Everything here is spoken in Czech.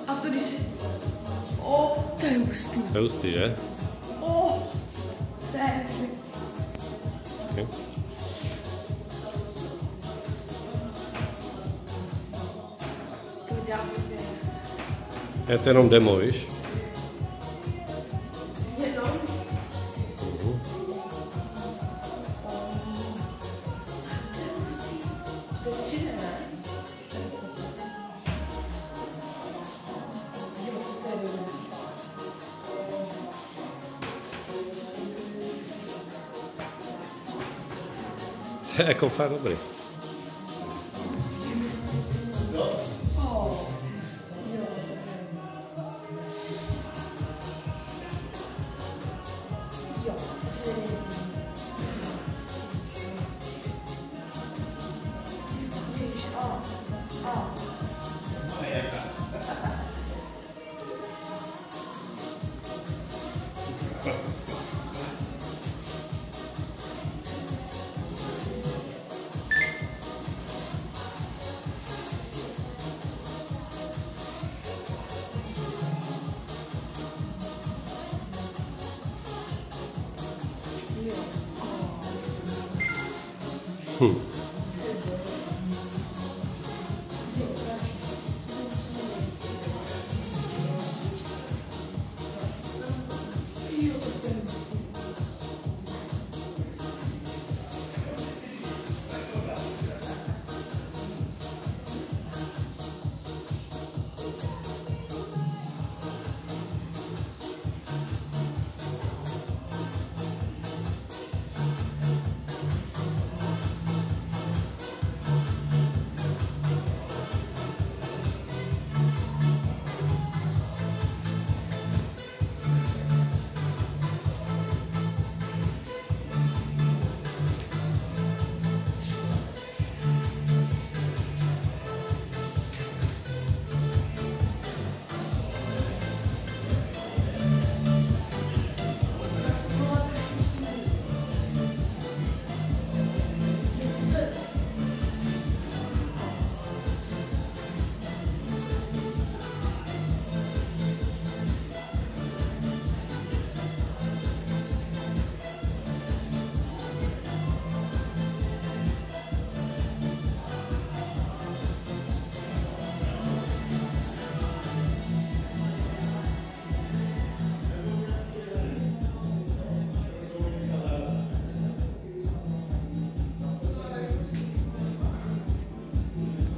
A to když... to je hustý. To je hustý, že? To je... Okay. To dělá hodně. Je to jenom demo, víš? Jenom? To je 3, ne? Jo, to je dobrý. To je jako fakt dobrý.